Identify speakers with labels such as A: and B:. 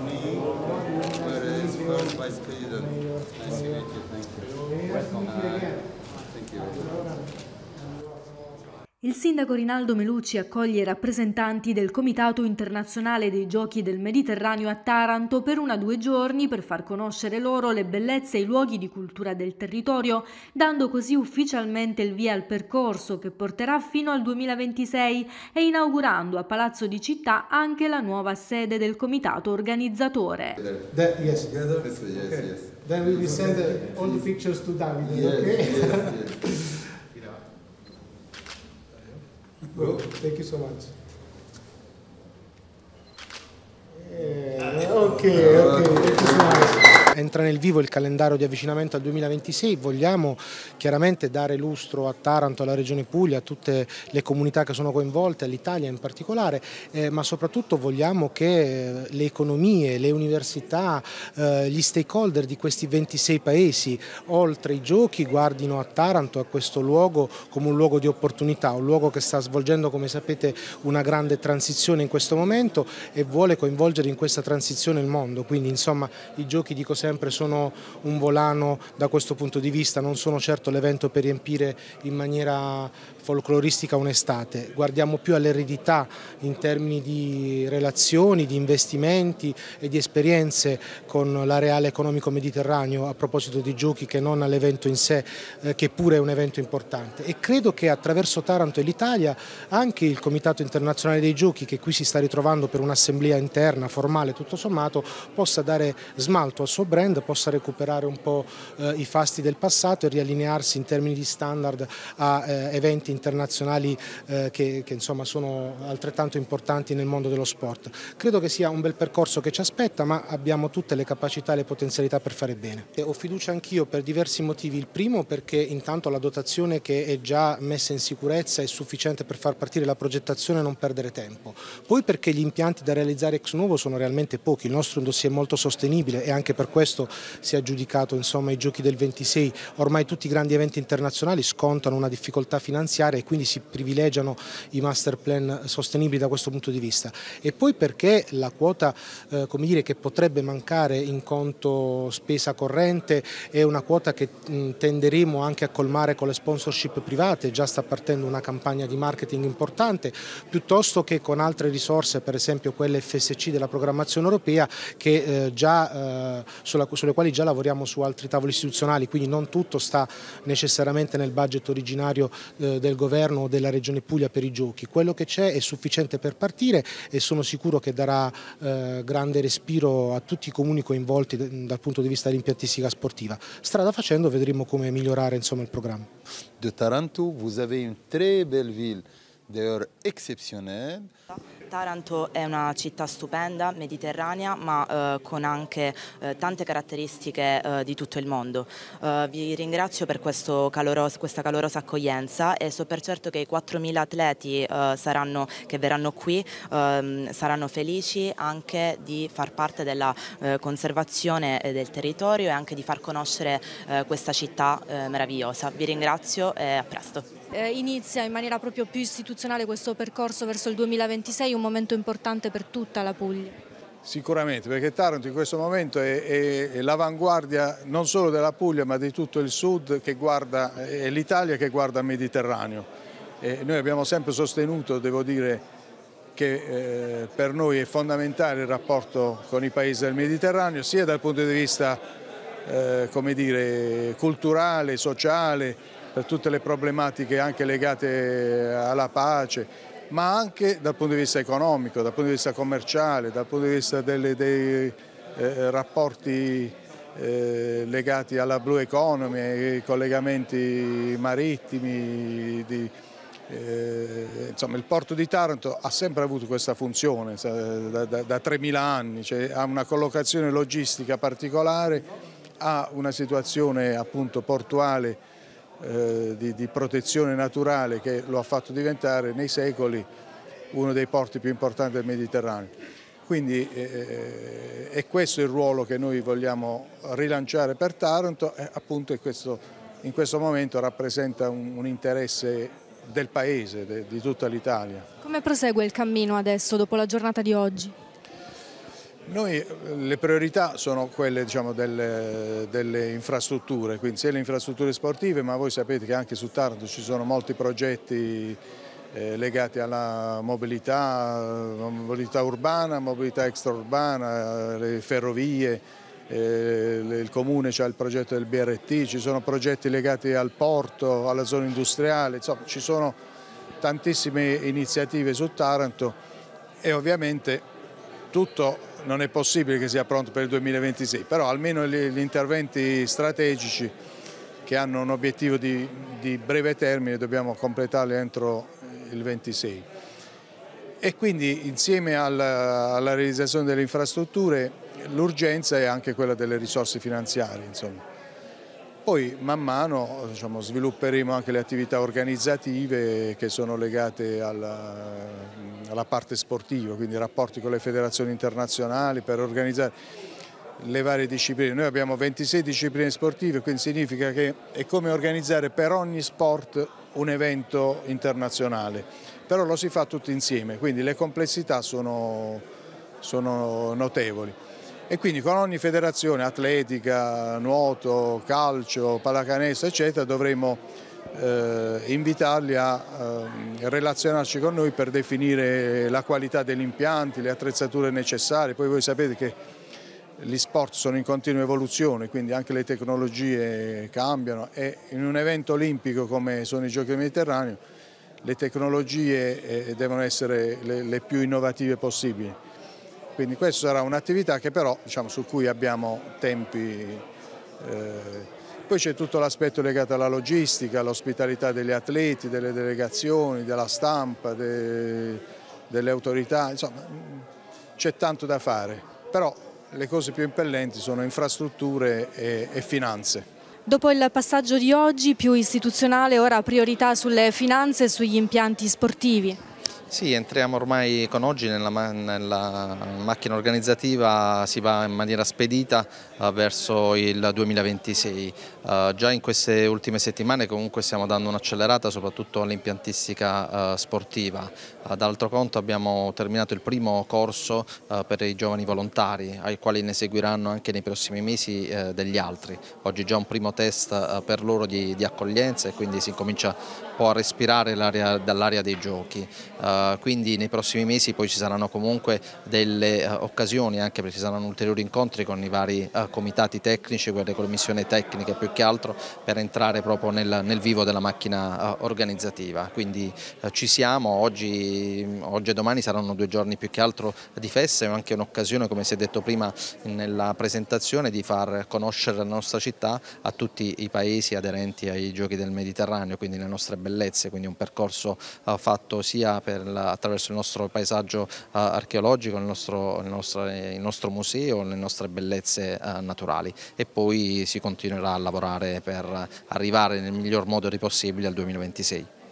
A: Vice President. Nice to meet you. Thank you. Welcome. Thank you.
B: Il sindaco Rinaldo Melucci accoglie i rappresentanti del Comitato Internazionale dei Giochi del Mediterraneo a Taranto per 2 giorni per far conoscere loro le bellezze e i luoghi di cultura del territorio, dando così ufficialmente il via al percorso che porterà fino al 2026 e inaugurando a Palazzo di Città anche la nuova sede del comitato organizzatore.
C: Yes.
A: Yes.
C: Then we will send all the pictures to Davide,
A: Yes,
C: okay?
A: yes.
C: Well, thank you so much. Okay, thank you so much. Entra nel vivo il calendario di avvicinamento al 2026, vogliamo chiaramente dare lustro a Taranto, alla Regione Puglia, a tutte le comunità che sono coinvolte, all'Italia in particolare, ma soprattutto vogliamo che le economie, le università, gli stakeholder di questi 26 paesi, oltre i giochi, guardino a Taranto, a questo luogo, come un luogo di opportunità, un luogo che sta svolgendo, come sapete, una grande transizione in questo momento e vuole coinvolgere in questa transizione il mondo. Quindi insomma i giochi, dico sempre, sono un volano da questo punto di vista, non sono certo l'evento per riempire in maniera folcloristica un'estate, guardiamo più all'eredità in termini di relazioni, di investimenti e di esperienze con l'areale economico mediterraneo a proposito di giochi che non all'evento in sé, che pure è un evento importante. E credo che attraverso Taranto e l'Italia anche il Comitato Internazionale dei Giochi, che qui si sta ritrovando per un'assemblea interna, formale tutto sommato, possa dare smalto al suo brand, possa recuperare un po' i fasti del passato e riallinearsi in termini di standard a eventi internazionali che insomma sono altrettanto importanti nel mondo dello sport. Credo che sia un bel percorso che ci aspetta, ma abbiamo tutte le capacità e le potenzialità per fare bene. Ho fiducia anch'io per diversi motivi. Il primo perché intanto la dotazione che è già messa in sicurezza è sufficiente per far partire la progettazione e non perdere tempo. Poi perché gli impianti da realizzare ex novo sono realmente pochi, il nostro è un dossier molto sostenibile e anche per questo si è aggiudicato insomma i giochi del 26. Ormai tutti i grandi eventi internazionali scontano una difficoltà finanziaria e quindi si privilegiano i master plan sostenibili da questo punto di vista. E poi perché la quota come dire, che potrebbe mancare in conto spesa corrente è una quota che tenderemo anche a colmare con le sponsorship private, già sta partendo una campagna di marketing importante, piuttosto che con altre risorse, per esempio quelle FSC della programmazione europea, che sulle quali già lavoriamo su altri tavoli istituzionali, quindi non tutto sta necessariamente nel budget originario del governo o della Regione Puglia per i giochi. Quello che c'è è sufficiente per partire e sono sicuro che darà grande respiro a tutti i comuni coinvolti dal punto di vista dell'impiantistica sportiva. Strada facendo vedremo come migliorare insomma il programma.
A: De Taranto, vous avez une très belle ville, d'ailleurs exceptionnelle.
D: Taranto è una città stupenda, mediterranea, ma con anche tante caratteristiche di tutto il mondo. Vi ringrazio per questa calorosa accoglienza e so per certo che i 4.000 atleti che verranno qui saranno felici anche di far parte della conservazione del territorio e anche di far conoscere questa città meravigliosa. Vi ringrazio e a presto.
E: Inizia in maniera proprio più istituzionale questo percorso verso il 2026, un momento importante per tutta la Puglia.
F: Sicuramente, perché Taranto in questo momento è l'avanguardia non solo della Puglia ma di tutto il sud, che guarda, è l'Italia che guarda al Mediterraneo. E noi abbiamo sempre sostenuto, devo dire, che per noi è fondamentale il rapporto con i paesi del Mediterraneo, sia dal punto di vista come dire, culturale, sociale, per tutte le problematiche anche legate alla pace, ma anche dal punto di vista economico, dal punto di vista commerciale, dal punto di vista dei rapporti legati alla blue economy, ai collegamenti marittimi. Insomma, il porto di Taranto ha sempre avuto questa funzione da 3.000 anni, cioè ha una collocazione logistica particolare, ha una situazione appunto portuale di protezione naturale che lo ha fatto diventare nei secoli uno dei porti più importanti del Mediterraneo. Quindi è questo il ruolo che noi vogliamo rilanciare per Taranto e appunto in questo momento rappresenta un interesse del Paese, di tutta l'Italia.
E: Come prosegue il cammino adesso, dopo la giornata di oggi?
F: Noi le priorità sono quelle, diciamo, delle infrastrutture, quindi sia le infrastrutture sportive, ma voi sapete che anche su Taranto ci sono molti progetti legati alla mobilità urbana, mobilità extraurbana, le ferrovie, il Comune c'ha il progetto del BRT, ci sono progetti legati al porto, alla zona industriale, insomma ci sono tantissime iniziative su Taranto e ovviamente tutto non è possibile che sia pronto per il 2026, però almeno gli interventi strategici che hanno un obiettivo di breve termine dobbiamo completarli entro il 26. E quindi insieme alla realizzazione delle infrastrutture l'urgenza è anche quella delle risorse finanziarie, insomma. Poi man mano, diciamo, svilupperemo anche le attività organizzative che sono legate alla parte sportiva, quindi rapporti con le federazioni internazionali per organizzare le varie discipline. Noi abbiamo 26 discipline sportive, quindi significa che è come organizzare per ogni sport un evento internazionale, però lo si fa tutti insieme, quindi le complessità sono notevoli. E quindi con ogni federazione, atletica, nuoto, calcio, pallacanestro, eccetera, dovremo invitarli a relazionarci con noi per definire la qualità degli impianti, le attrezzature necessarie. Poi voi sapete che gli sport sono in continua evoluzione, quindi anche le tecnologie cambiano e in un evento olimpico come sono i Giochi del Mediterraneo le tecnologie devono essere le più innovative possibili. Quindi questa sarà un'attività che però, diciamo, su cui abbiamo tempi. Poi c'è tutto l'aspetto legato alla logistica, all'ospitalità degli atleti, delle delegazioni, della stampa, delle autorità, insomma c'è tanto da fare, però le cose più impellenti sono infrastrutture e finanze.
E: Dopo il passaggio di oggi più istituzionale, ora priorità sulle finanze e sugli impianti sportivi.
G: Sì, entriamo ormai con oggi nella macchina organizzativa, si va in maniera spedita verso il 2026. Già in queste ultime settimane comunque stiamo dando un'accelerata soprattutto all'impiantistica sportiva. D'altro canto abbiamo terminato il primo corso per i giovani volontari, ai quali ne seguiranno anche nei prossimi mesi degli altri. Oggi già un primo test per loro di accoglienza e quindi si comincia un po' a respirare dall'area dei giochi. Quindi nei prossimi mesi poi ci saranno comunque delle occasioni, anche perché ci saranno ulteriori incontri con i vari comitati tecnici, con le commissioni tecniche più che altro, per entrare proprio nel vivo della macchina organizzativa. Quindi ci siamo, oggi e domani saranno 2 giorni più che altro di festa, ma anche un'occasione, come si è detto prima nella presentazione, di far conoscere la nostra città a tutti i paesi aderenti ai Giochi del Mediterraneo, quindi le nostre bellezze, quindi un percorso fatto sia attraverso il nostro paesaggio archeologico, il nostro museo, le nostre bellezze naturali, e poi si continuerà a lavorare per arrivare nel miglior modo possibile al 2026.